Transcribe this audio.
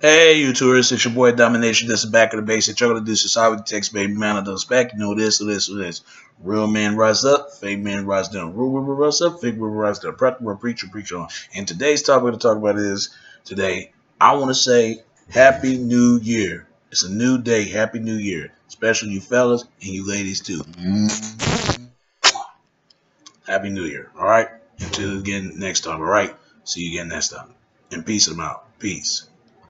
Hey, you tourists, it's your boy Domination. This is Back of the Basics. You're gonna do society text, baby man. I does back. You know this, this. Real men rise up, fake men rise down. Rule will rise up, fake will rise down. Practical preacher, preach on. And today's topic we're gonna talk about is today. I want to say Happy New Year. It's a new day. Happy New Year, especially you fellas and you ladies too. Happy New Year. All right. Until again next time. All right. See you again next time. And peace them out. Peace.